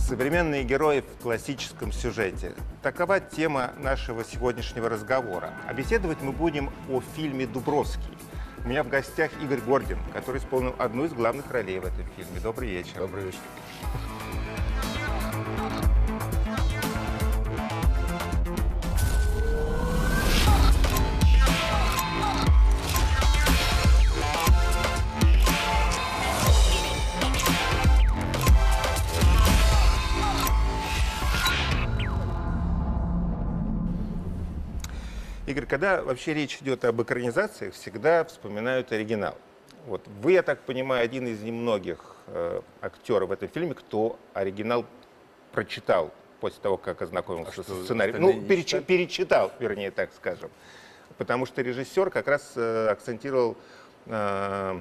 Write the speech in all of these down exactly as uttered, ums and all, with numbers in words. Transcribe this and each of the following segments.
Современные герои в классическом сюжете. Такова тема нашего сегодняшнего разговора. А беседовать мы будем о фильме «Дубровский». У меня в гостях Игорь Гордин, который исполнил одну из главных ролей в этом фильме. Добрый вечер. Добрый вечер. Игорь, когда вообще речь идет об экранизациях, всегда вспоминают оригинал. Вот. Вы, я так понимаю, один из немногих э, актеров в этом фильме, кто оригинал прочитал после того, как ознакомился а со сценарием. Ну, переч... перечитал, вернее, так скажем. Потому что режиссер как раз э, акцентировал э,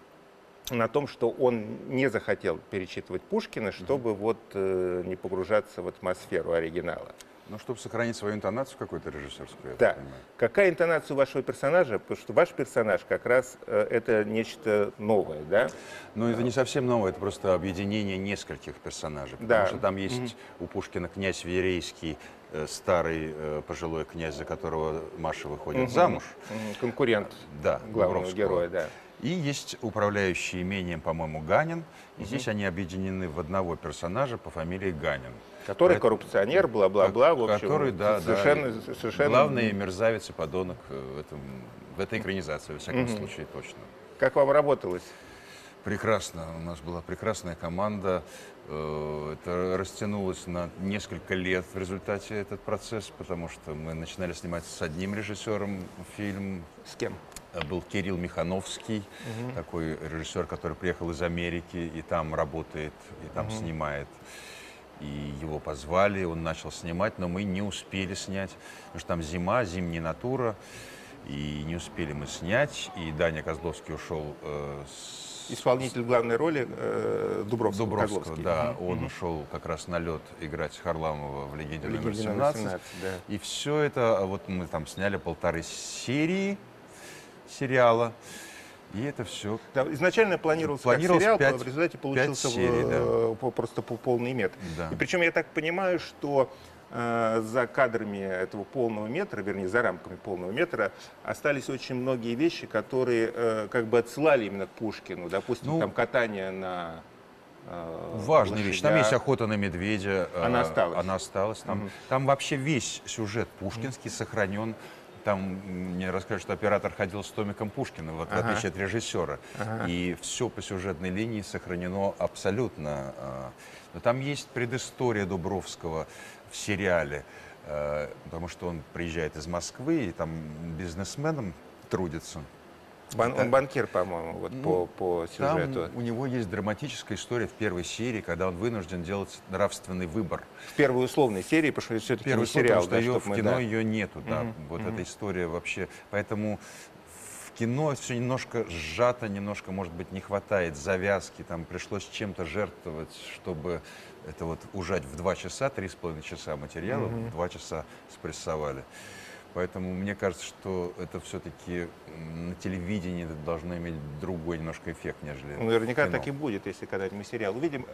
на том, что он не захотел перечитывать Пушкина, чтобы mm-hmm. вот, э, не погружаться в атмосферу оригинала. Ну, чтобы сохранить свою интонацию какую-то режиссерскую, я да. понимаю. Какая интонация у вашего персонажа? Потому что ваш персонаж как раз э, это нечто новое, да? Ну, это не совсем новое, это просто объединение нескольких персонажей. Потому да. что там есть mm-hmm. у Пушкина князь Верейский, э, старый э, пожилой князь, за которого Маша выходит mm-hmm. замуж. Mm-hmm. Конкурент да, главного героя, да. И есть управляющий имением, по-моему, Ганин. И mm-hmm. здесь они объединены в одного персонажа по фамилии Ганин. Который Поэтому, коррупционер, бла-бла-бла, в общем, который, да, совершенно, да, совершенно... главный мерзавец и подонок в, этом, в этой экранизации, во всяком mm-hmm. случае, точно. Как вам работалось? Прекрасно. У нас была прекрасная команда. Это растянулось на несколько лет в результате этот процесс, потому что мы начинали снимать с одним режиссером фильм. С кем? Был Кирилл Михановский, угу. такой режиссер, который приехал из Америки и там работает, и там угу. снимает. И его позвали, он начал снимать, но мы не успели снять, потому что там зима, зимняя натура, и не успели мы снять. И Даня Козловский ушел э, с... Исполнитель главной роли э, Дубровского. Дубровского, да. Mm-hmm. Он mm-hmm. ушел как раз на лед играть Харламова в «Легенде номер семнадцать». семнадцать. Да. И все это, вот мы там сняли полторы серии сериала. И это все. Да, изначально планировался, планировался как сериал, пять, в результате получился серий, в, да. просто полный метр. Да. И причем я так понимаю, что э, за кадрами этого полного метра, вернее, за рамками полного метра, остались очень многие вещи, которые э, как бы отсылали именно к Пушкину. Допустим, ну, там катание на... Э, важная вещь. Там есть охота на медведя. Она осталась. Она осталась. Там, угу. там вообще весь сюжет пушкинский угу. сохранен. Там мне расскажут, что оператор ходил с томиком Пушкина, вот, ага. в отличие от режиссера. Ага. И все по сюжетной линии сохранено абсолютно. Но там есть предыстория Дубровского в сериале, потому что он приезжает из Москвы и там бизнесменом трудится. Бан, он банкир, по-моему, вот ну, по, по сюжету. Там у него есть драматическая история в первой серии, когда он вынужден делать нравственный выбор. В первой условной серии, потому что это все-таки не сериал. Потому что да, ее, в мы, кино да. ее нету, да. Uh-huh. Вот uh-huh. эта история вообще. Поэтому в кино все немножко сжато, немножко, может быть, не хватает завязки. Там пришлось чем-то жертвовать, чтобы это вот ужать в два часа, три с половиной часа материала, uh-huh. в два часа спрессовали. Поэтому мне кажется, что это все-таки на телевидении это должно иметь другой немножко эффект, нежели ну, наверняка кино. Так и будет, если когда-нибудь мы сериал увидим.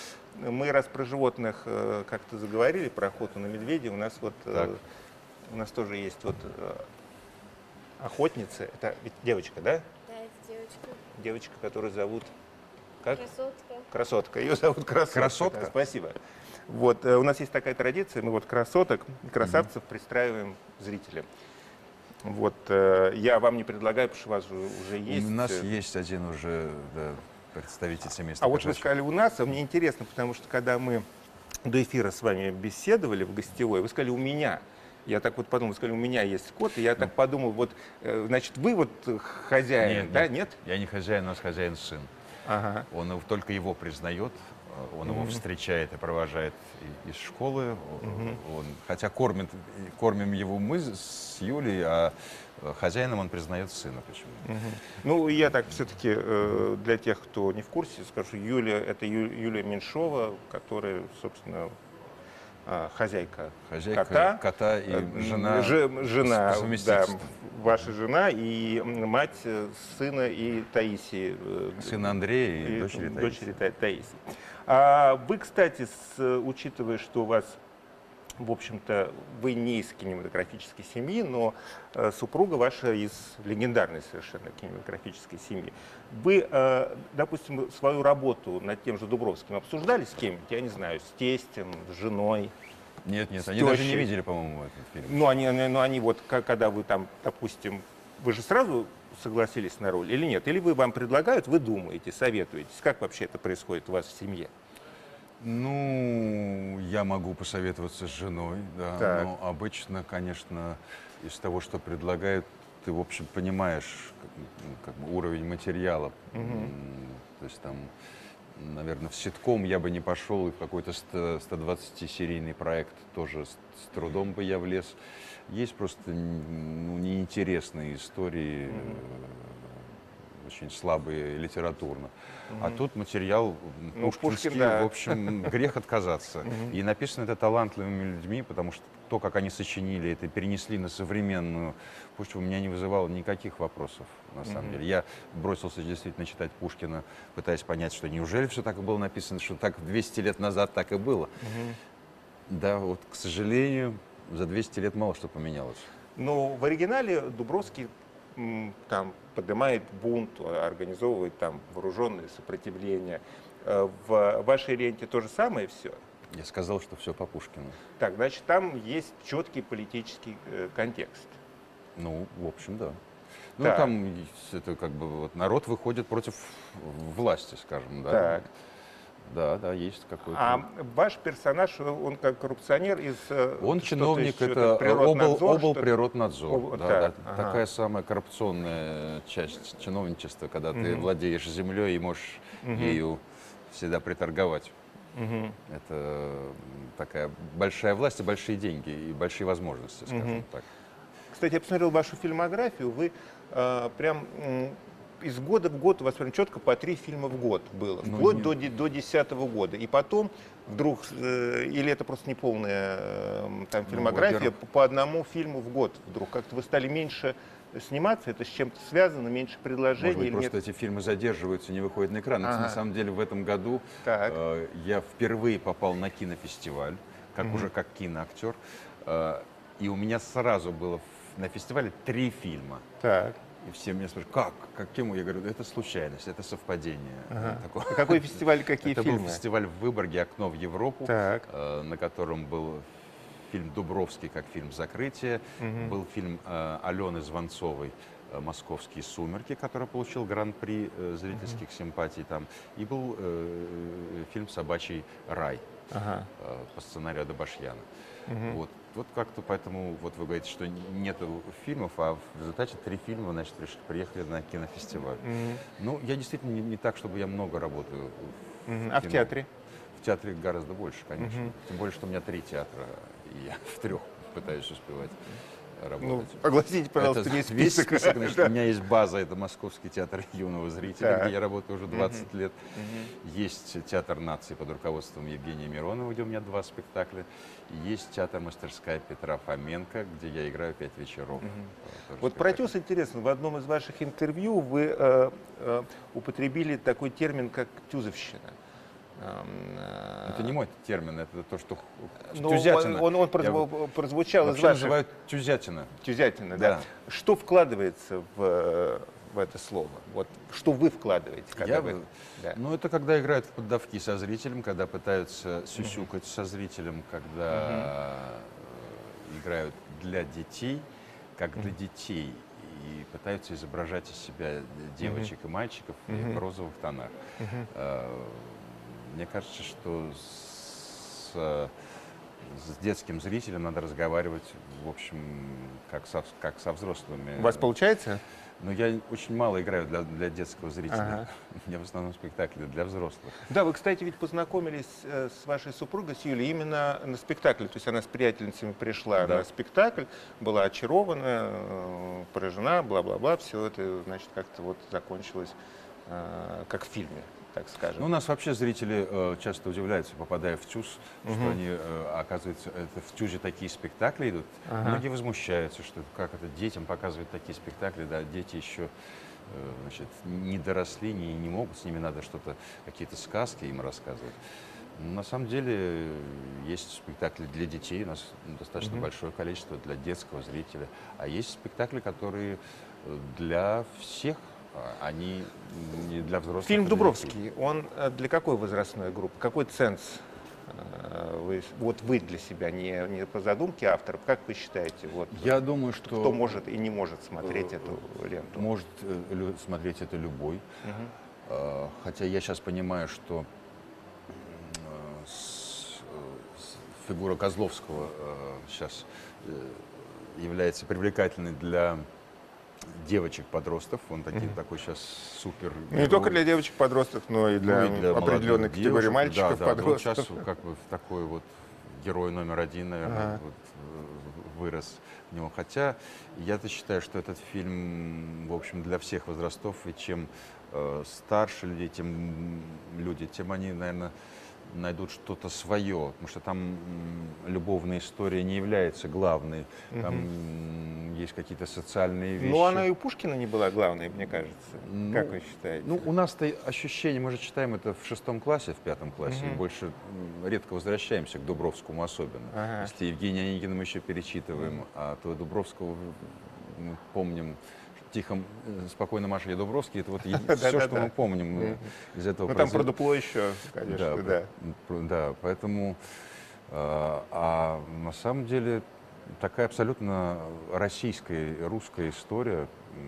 Мы раз про животных как-то заговорили, про охоту на медведей. У нас вот так. у нас тоже есть вот охотница. Это ведь девочка, да? Да, это девочка. Девочка, которую зовут как? Красотка. Красотка. Ее зовут Красотка. Красотка. Да, спасибо. Вот, у нас есть такая традиция, мы вот красоток, красавцев mm-hmm. пристраиваем зрителям. Вот, я вам не предлагаю, потому что у вас уже есть... У нас есть один уже да, представитель семейства. А вот вы сказали у нас, а мне интересно, потому что когда мы до эфира с вами беседовали в гостевой, вы сказали у меня. Я так вот подумал, вы сказали, у меня есть кот, и я ну. так подумал, вот, значит, вы вот хозяин, нет, да, нет? нет? Я не хозяин, у нас хозяин сын. Ага. Он только его признает. Он его mm-hmm. встречает и провожает из школы. Mm-hmm. он, хотя кормит, кормим его мы с Юлей, а хозяином он признает сына почему-то. Mm-hmm. Ну, я так все-таки э, для тех, кто не в курсе, скажу, Юля, это Ю, Юлия Меньшова, которая, собственно, а, хозяйка, Хозяйка кота, кота и э, жена, ж- жена, по да, совместительству. ваша жена и мать э, сына и Таисии. э, Сына Андрея и и дочери Таисии. дочери Та- Таисии. А вы, кстати, с- учитывая, что у вас, в общем-то, вы не из кинематографической семьи, но э, супруга ваша из легендарной совершенно кинематографической семьи. Вы, э, допустим, свою работу над тем же Дубровским обсуждали с кем-нибудь, я не знаю, с тестем, с женой? Нет, нет, с они даже не тещей? видели, по-моему, этот фильм. Ну, они, они- ну, они вот, ка- когда вы там, допустим, вы же сразу согласились на роль или нет? Или вы вам предлагают, вы думаете, советуетесь? Как вообще это происходит у вас в семье? Ну, я могу посоветоваться с женой, да, Так. но обычно, конечно, из того, что предлагают, ты, в общем, понимаешь как, ну, как бы уровень материала. М, То есть там, наверное, в ситком я бы не пошел, и в какой-то сто двадцатисерийный проект тоже с, с трудом бы я влез. Есть просто н- ну, неинтересные истории, э, очень слабые литературно. А тут материал м, Ну, пушкинский, Пушкин, да. в общем, грех отказаться. И написано это талантливыми людьми, потому что то, как они сочинили это, перенесли на современную почву, у меня не вызывало никаких вопросов, на самом деле. Я бросился действительно читать Пушкина, пытаясь понять, что неужели все так и было написано, что так двести лет назад так и было. Да, вот, к сожалению, за двести лет мало что поменялось. Но в оригинале Дубровский м, там поднимает бунт, организовывает там вооруженное сопротивление. Э, В вашей ленте то же самое все? Я сказал, что все по Пушкину. Так, значит, там есть четкий политический э, контекст. Ну, в общем, да. Ну, Так. там есть это как бы вот народ выходит против власти, скажем, да. Так. Да, да, есть какой-то. А ваш персонаж, он как коррупционер из... э, Он что-то чиновник, из- это что-то обл, Природнадзор, обл что-то? природнадзор. Об- да, так, да. ага. Такая самая коррупционная часть чиновничества, когда ты владеешь землей и можешь ею всегда приторговать. Это такая большая власть и большие деньги, и большие возможности, скажем так. Кстати, я посмотрел вашу фильмографию, вы э, прям м, из года в год, у вас прям четко по три фильма в год было, Ну, вплоть нет. до, де- до десятого года. И потом вдруг, э, или это просто неполная э, там, фильмография, во-первых- по, по одному фильму в год вдруг. Как-то вы стали меньше сниматься, это с чем-то связано, меньше предложений Может быть, или просто нет? эти фильмы задерживаются, не выходят на экран. Ага. На самом деле в этом году Так. э, я впервые попал на кинофестиваль, как уже как киноактер. Э, и у меня сразу было в- на фестивале три фильма. Так. И все меня спрашивают, как? Каким? Я говорю, это случайность, это совпадение. Ага. Такое. А какой фестиваль, какие Это фильмы? был фестиваль в Выборге «Окно в Европу», Так. э, на котором был фильм «Дубровский» как фильм «Закрытие», был фильм э, Алены Звонцовой э, «Московские сумерки», который получил гран-при э, зрительских симпатий там, и был э, фильм «Собачий рай» Ага. э, по сценарию Адабашьяна. Вот, вот как-то поэтому, вот вы говорите, что нету фильмов, а в результате три фильма, значит, решили- приехали на кинофестиваль. Ну, я действительно не, не так, чтобы я много работаю в Мгм. А в кино. театре? В театре гораздо больше, конечно. Тем более, что у меня три театра, и я в трех пытаюсь успевать Ну, работать. огласите, пожалуйста, Это весь весь список. список, значит, у меня есть база, это Московский театр юного зрителя, Так. где я работаю уже двадцать лет. Есть театр нации под руководством Евгения Миронова, где у меня два спектакля. И есть театр мастерская Петра Фоменко, где я играю пять вечеров. э, тоже Вот про спектакль. «Тёс» интересно, в одном из ваших интервью вы э, э, употребили такой термин, как «тюзовщина». Эм, э, Это не мой термин, это то, что но тюзятина. Он, он, он Я прозву- вот- прозвучал из Вообще ваших... называют тюзятина. Тюзятина, да. Да. Что вкладывается в, э, в это слово? Вот, что вы вкладываете, когда Я вы... бы- Да. Ну, это когда играют в поддавки со зрителем, когда пытаются сюсюкать со зрителем, когда э, играют для детей, как для детей, и пытаются изображать из себя девочек и мальчиков в розовых тонах. Э, Мне кажется, что с, э, с детским зрителем надо разговаривать, в общем, как со, как со взрослыми. У вас получается? Но я очень мало играю для, для детского зрителя. Ага. У меня в основном спектакли для взрослых. Да, вы, кстати, ведь познакомились э, с вашей супругой, с Юлей, именно на спектакле. То есть она с приятельницами пришла Да. на спектакль, была очарована, э, поражена, бла-бла-бла. Все это, значит, как-то вот закончилось э, как в фильме. так скажем. Ну, у нас вообще зрители э, часто удивляются, попадая в ТЮЗ, угу. что они, э, оказывается, это в ТЮЗе такие спектакли идут. Ага. Многие возмущаются, что как это детям показывают такие спектакли, да, дети еще э, значит, не доросли, не, не могут, с ними надо что-то, какие-то сказки им рассказывать. На самом деле есть спектакли для детей, у нас достаточно угу. большое количество для детского зрителя, а есть спектакли, которые для всех. Они не для взрослых. Фильм «Дубровский», он для какой возрастной группы? Какой ценз вы, вот вы для себя, не, не по задумке авторов, как вы считаете? Вот, Я думаю, что... Кто может и не может смотреть эту ленту? Может э, смотреть это любой. Угу. Э, хотя я сейчас понимаю, что э, с, с, фигура Козловского э, сейчас э, является привлекательной для девочек-подростков, он таки, mm-hmm. такой сейчас супер. Не только для девочек-подростков, но и для, ну, и для определенной категории мальчиков-подростков. Да, да, он сейчас как бы такой вот герой номер один, наверное, ага. вот, вырос в него. Хотя я-то считаю, что этот фильм, в общем, для всех возрастов, и чем э, старше люди, тем люди, тем они, наверное, найдут что-то свое, потому что там любовная история не является главной, там угу. есть какие-то социальные вещи. Ну, она и у Пушкина не была главной, мне кажется. Ну, как вы считаете? Ну, у нас-то ощущение, мы же читаем это в шестом классе, в пятом классе, угу. и больше редко возвращаемся к Дубровскому особенно. Ага. Если Евгения Онегина мы еще перечитываем, угу. а то Дубровского мы помним. Тихо, спокойно, Маша, я Дубровский, это вот все, что мы помним из этого. Ну, там про дупло еще, конечно, да. Да, поэтому, а на самом деле, такая абсолютно российская, русская история,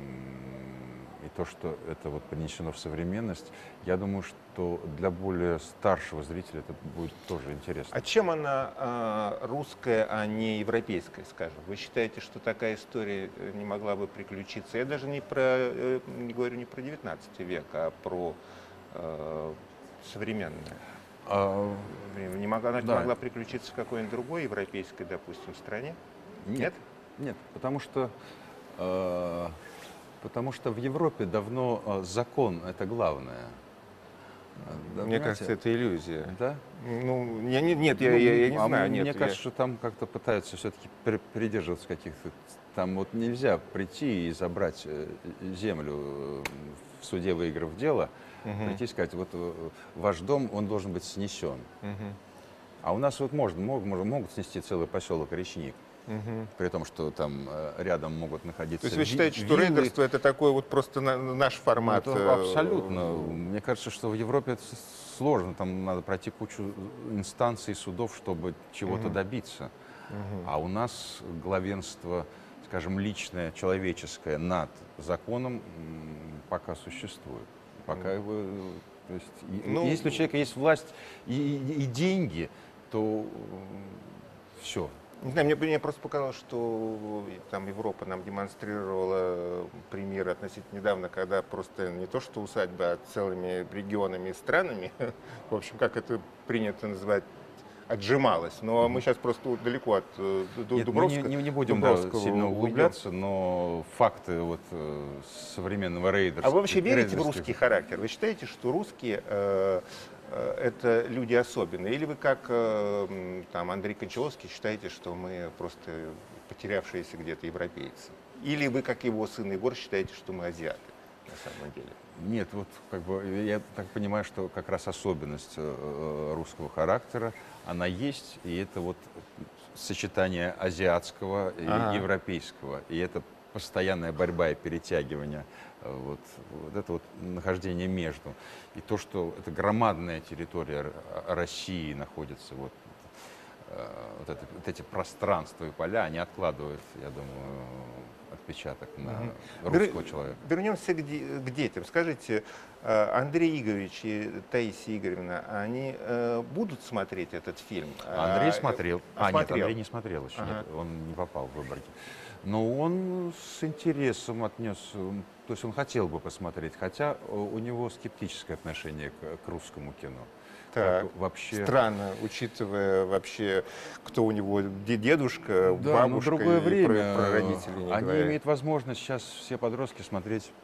и то, что это вот принесено в современность, я думаю, что для более старшего зрителя это будет тоже интересно. А чем она э, русская, а не европейская, скажем? Вы считаете, что такая история не могла бы приключиться? Я даже не, про, э, не говорю не про девятнадцатый век, а про э, современное а, время. Не могла, она да. не могла приключиться в какой-нибудь другой европейской, допустим, стране? Нет? Нет, Нет, потому что... Э, Потому что в Европе давно э, закон — это главное. Да, мне понимаете? Кажется, это иллюзия. Да? Ну, я, не, нет, я, ну, я, я не а знаю. Мне нет, кажется, я... что там как-то пытаются все-таки придерживаться каких-то... Там вот нельзя прийти и забрать землю в суде, выиграв дело, угу. прийти и сказать, вот ваш дом, он должен быть снесен. Угу. А у нас вот можно, могут, могут снести целый поселок Речник. Угу. При том, что там рядом могут находиться. То есть вы считаете, что рейдерство это такой вот просто на, наш формат? Ну, абсолютно. Мне кажется, что в Европе это сложно. Там надо пройти кучу инстанций, судов, чтобы чего-то угу. добиться. Угу. А у нас главенство, скажем, личное, человеческое над законом пока существует. Пока угу. его, то есть, ну, если у человека есть власть и, и, и деньги, то все. Не знаю, мне, мне просто показалось, что там Европа нам демонстрировала примеры относительно недавно, когда просто не то что усадьба, а целыми регионами и странами, в общем, как это принято называть, отжималась. Но мы сейчас просто далеко от э, Нет, Дубровского. Мы не, не будем да, сильно углубляться, но факты вот, э, современного рейдерства. А вы вообще верите в русский характер? Вы считаете, что русские э, э, это люди особенные? Или вы, как э, там, Андрей Кончаловский, считаете, что мы просто потерявшиеся где-то европейцы? Или вы, как его сын Егор, считаете, что мы азиаты на самом деле? Нет, вот как бы я так понимаю, что как раз особенность э, русского характера, она есть, и это вот сочетание азиатского и ага. европейского, и это постоянная борьба и перетягивание, вот, вот это вот нахождение между. И то, что это громадная территория России находится, вот, вот, это, вот эти пространства и поля, они откладывают, я думаю, отпечаток на угу. русского Вер... человека. Вернемся к, де... к детям. Скажите, Андрей Игоревич и Таисия Игоревна, они э, будут смотреть этот фильм? Андрей а, смотрел. А, смотрел. нет, Андрей не смотрел еще, ага. нет, он не попал в Выборги. Но он с интересом отнес, то есть он хотел бы посмотреть, хотя у него скептическое отношение к, к русскому кино. Так, вообще... Странно, учитывая вообще, кто у него дедушка, да, бабушка, другое время. Про, про родителей не Они говоря. имеют возможность сейчас все подростки смотреть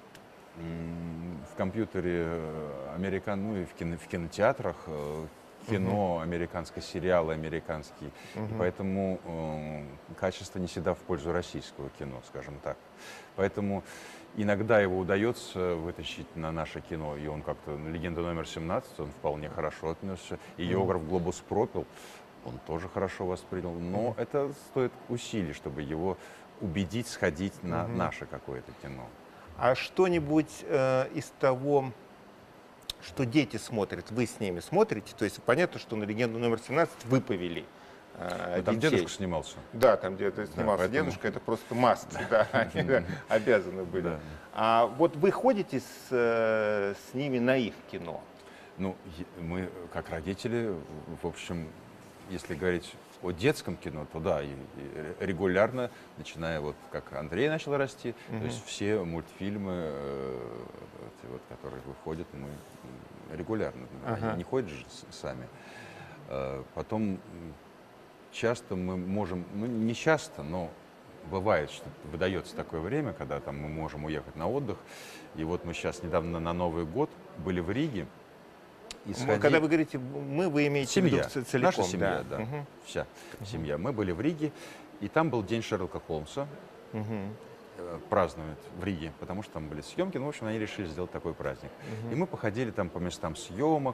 в компьютере американ, ну и в, кино, в кинотеатрах кино, uh-huh. американское, сериалы американские. Uh-huh. И поэтому э, качество не всегда в пользу российского кино, скажем так. Поэтому иногда его удается вытащить на наше кино, и он как-то, «Легенда номер семнадцать», он вполне хорошо отнесся. И «Географ Глобус пропил», он тоже хорошо воспринял. Но uh-huh. это стоит усилий, чтобы его убедить сходить на uh-huh. наше какое-то кино. А что-нибудь э, из того, что дети смотрят, вы с ними смотрите? То есть понятно, что на «Легенду номер семнадцать» вы повели э, ну, там детей. дедушка снимался. Да, там где-то снимался да, поэтому... дедушка, это просто маст, да, они обязаны были. А вот вы ходите с ними на их кино? Ну, мы, как родители, в общем, если говорить о детском кино, то да, и, и регулярно, начиная вот как Андрей начал расти, mm-hmm. то есть все мультфильмы, э, эти вот, которые выходят, мы регулярно, uh-huh. они не ходят же сами. Э, потом часто мы можем, ну не часто, но бывает, что выдается такое время, когда там мы можем уехать на отдых, и вот мы сейчас недавно на Новый год были в Риге. И сходи... Когда вы говорите «мы», вы имеете семья. в виду целиком? Наша семья, да, да. Угу. Вся угу. семья. Мы были в Риге, и там был день Шерлока Холмса, угу. э, празднуют в Риге, потому что там были съемки, ну, в общем, они решили сделать такой праздник. Угу. И мы походили там по местам съемок,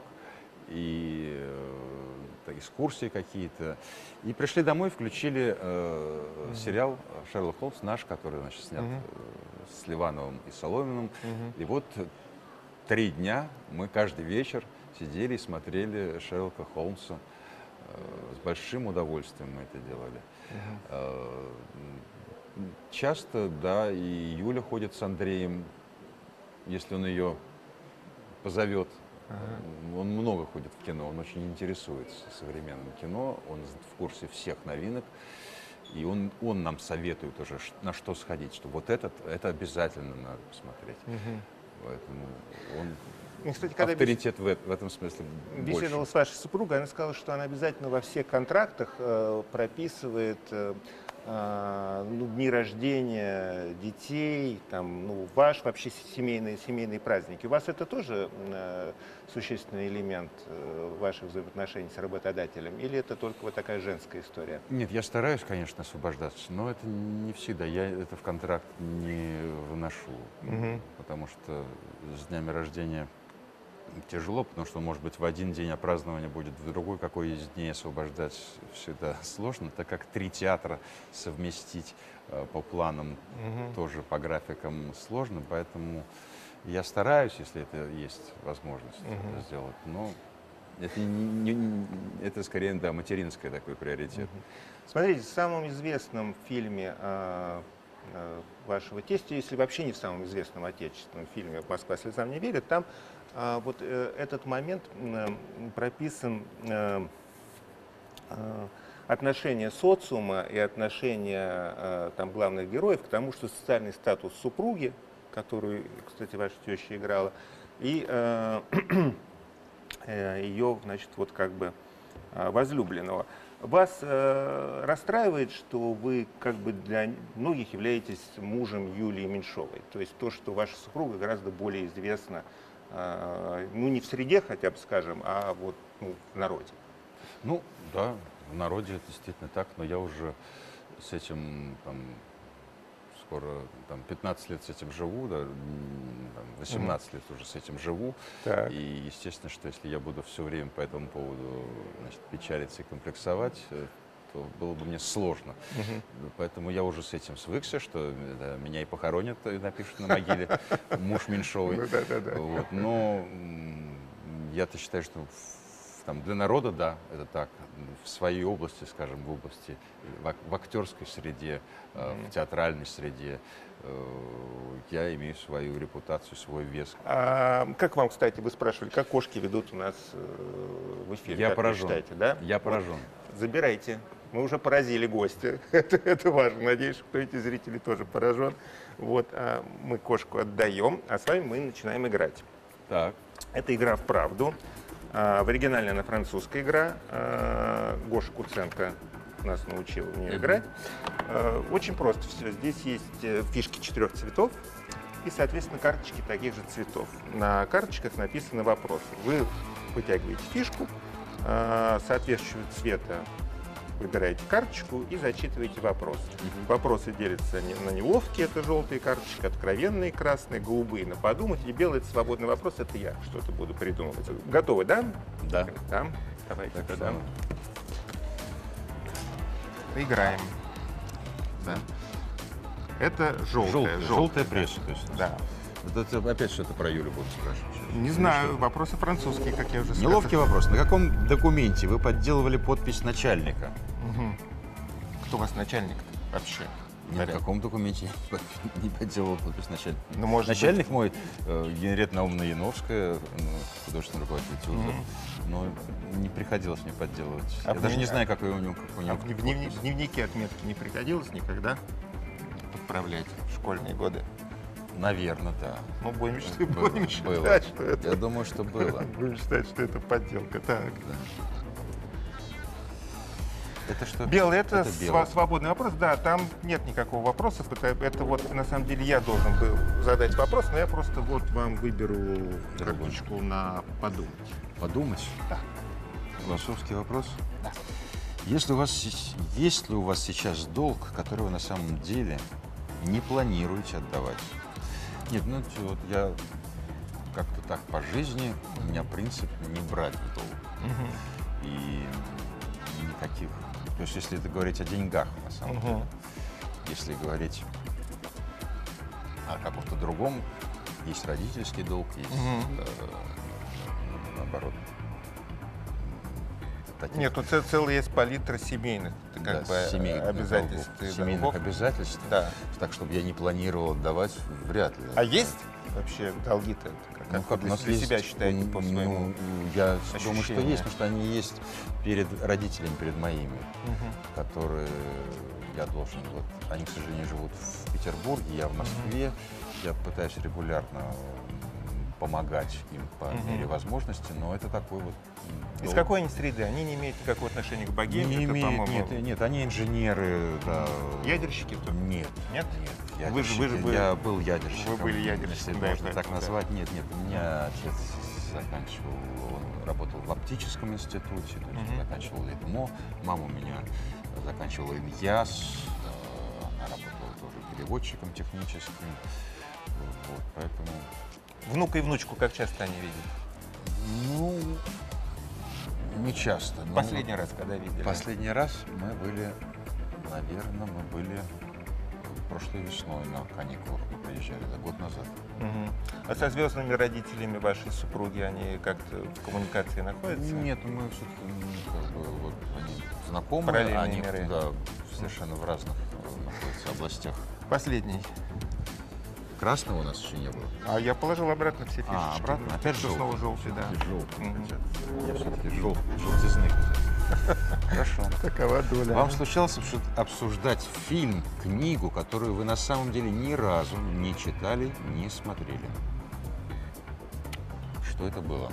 и э, экскурсии какие-то, и пришли домой, включили э, угу. сериал «Шерлок Холмс» наш, который, значит, снят угу. э, с Ливановым и Соломиным, угу. и вот три дня мы каждый вечер сидели и смотрели Шерлока Холмса. Э, с большим удовольствием мы это делали. Uh-huh. э, часто, да, и Юля ходит с Андреем, если он ее позовет. Uh-huh. Он много ходит в кино, он очень интересуется современным кино, он в курсе всех новинок. И он, он нам советует уже, на что сходить, что вот этот, это обязательно надо посмотреть. Uh-huh. Поэтому он... И, кстати, когда авторитет бес... в, в этом смысле больше. Беседовала с вашей супругой, она сказала, что она обязательно во всех контрактах э, прописывает э, э, ну, дни рождения детей, там, ну, ваш вообще семейные, семейные праздники. У вас это тоже э, существенный элемент э, ваших взаимоотношений с работодателем? Или это только вот такая женская история? Нет, я стараюсь, конечно, освобождаться, но это не всегда. Я это в контракт не выношу, угу. потому что с днями рождения тяжело, потому что, может быть, в один день, а празднование будет в другой, какой из дней освобождать всегда сложно, так как три театра совместить э, по планам, угу. тоже по графикам сложно, поэтому я стараюсь, если это есть возможность угу. сделать, но это, не, не, это скорее, да, материнский такой приоритет. Угу. Смотрите, в самом известном фильме э, э, вашего тестя, если вообще не в самом известном отечественном фильме «Москва слезам не верит», там А, вот э, этот момент э, прописан э, э, отношение социума и отношение э, там, главных героев к тому, что социальный статус супруги, которую, кстати, ваша теща играла, и э, э, ее, значит, вот как бы э, возлюбленного. Вас э, расстраивает, что вы как бы для многих являетесь мужем Юлии Меньшовой? То есть то, что ваша супруга гораздо более известна, ну, не в среде, хотя бы скажем, а вот ну, в народе. Ну, да, в народе это действительно так, но я уже с этим, там, скоро, там, пятнадцать лет с этим живу, да, восемнадцать mm-hmm. лет уже с этим живу. Так. И, естественно, что если я буду все время по этому поводу, значит, печалиться и комплексовать, то было бы мне сложно. Угу. Поэтому я уже с этим свыкся, что да, меня и похоронят, и напишут на могиле муж Меньшовой. Ну, да, да, да. Вот. Но я-то считаю, что там, для народа, да, это так. В своей области, скажем, в области, в, в актерской среде, mm-hmm. в театральной среде, я имею свою репутацию, свой вес. А как вам, кстати, вы спрашивали, как кошки ведут у нас в эфире? Я как поражен. Вы считаете, да? Я поражен. Вот, забирайте. Мы уже поразили гостя. это, это важно. Надеюсь, что эти зрители тоже поражен. Вот, а мы кошку отдаем, а с вами мы начинаем играть. Так. Это игра в правду. А, в оригинале она французская игра. А, Гоша Куценко нас научил в нее играть. А, очень просто все. Здесь есть фишки четырех цветов. и, соответственно, карточки таких же цветов. На карточках написаны вопросы. Вы вытягиваете фишку, э, соответствующего цвета выбираете карточку и зачитываете вопрос. Mm-hmm. Вопросы делятся на неловкие, это желтые карточки, откровенные красные, голубые на подумать, и белый — это свободный вопрос, это я что-то буду придумывать. Готовы, да? Да. Да. Давайте Так тогда. что... Поиграем. Да. Это желтая. Желтая, желтая пресса. То есть. Да. Вот это опять что-то про Юлю будут спрашивать. Не знаю, вопросы французские, как я уже сказал. Неловкий вопрос. На каком документе вы подделывали подпись начальника? Угу. Кто у вас начальник вообще? Ни на каком документе не подделывал подпись начальника. Ну, может Начальник быть... мой, э, Генриетта Наумовна Яновская, художественный руководитель ВУЗа, mm-hmm. но не приходилось мне подделывать. А я даже не знаю, как у него, как у него. А в дневнике, в дневнике отметки не приходилось никогда подправлять в школьные годы? Наверное, да. Ну, будем, было, будем считать, было. что это... Я думаю, что было. Будем считать, что это подделка. Так. Да. Это что? Белый — это, это белый. свободный вопрос. Да, там нет никакого вопроса. Это вот, на самом деле, я должен был задать вопрос, но я просто вот вам выберу карточку на подумать. Подумать? Да. Философский вопрос? Да. Если у вас, есть ли у вас сейчас долг, который вы на самом деле не планируете отдавать? Нет, ну вот я как-то так по жизни, у меня принцип не брать в долг. Угу. И никаких... То есть если это говорить о деньгах, на самом угу. деле, если говорить о каком-то другом, есть родительский долг, есть угу. э, наоборот. Таких... Нет, тут целая есть палитра семейных, как да, бы семейных обязательств. Долгов, семейных обязательств. Да. Так, чтобы я не планировал отдавать, вряд ли. А есть вообще долги-то? Как, ну, как для, для есть, себя считаете по своему ну, Я ощущению? думаю, что есть, потому что они есть перед родителями, перед моими, угу. которые я должен... Вот, они, к сожалению, живут в Петербурге, я в Москве. Угу. Я пытаюсь регулярно помогать им по угу. мере возможности, но это такой вот... Из какой они среды? Они не имеют никакого отношения к богеме? Не имеют, нет, нет, они инженеры. Да. Ядерщики? -то? Нет. Нет? Нет. Вы же, вы же, вы... Я был ядерщиком. Вы были ядерщиком, если да, можно так да. назвать. Нет, нет, у меня отец заканчивал, он работал в оптическом институте, то есть угу. заканчивал ИТМО. Мама у меня заканчивала ИНЯС, она работала тоже переводчиком техническим. Вот, поэтому... Внука и внучку как часто они видят? Ну, не часто. Последний раз когда видели? Последний раз мы были, наверное, мы были прошлой весной на каникулах. Мы приезжали, да, год назад. Угу. А со звездными родителями вашей супруги, они как-то в коммуникации находятся? Нет, мы все-таки, как бы, вот, они знакомы, параллельные они миры. Да, совершенно в разных находятся областях. Последний. Красного у нас еще не было. А я положил обратно все фишечки. А, обратно? Опять желтый? Снова желтый, да. Желтый. Mm-hmm. Я все-таки жел... желтизны. Хорошо. Такова доля. Вам случалось обсуждать фильм, книгу, которую вы на самом деле ни разу не читали, не смотрели? Что это было?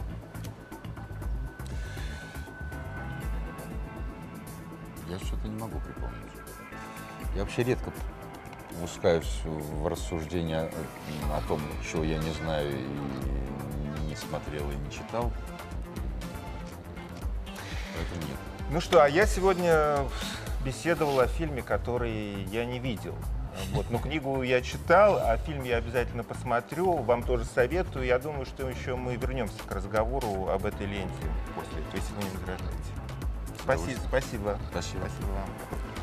Я что-то не могу припомнить. Я вообще редко пускаюсь в рассуждения о том, чего я не знаю и не смотрел и не читал. Поэтому нет. Ну что, а я сегодня беседовал о фильме, который я не видел. Вот. Ну, книгу я читал, а фильм я обязательно посмотрю, вам тоже советую. Я думаю, что еще мы вернемся к разговору об этой ленте после этого, если вы не возражаете. Спасибо. Спасибо. Спасибо. Спасибо вам.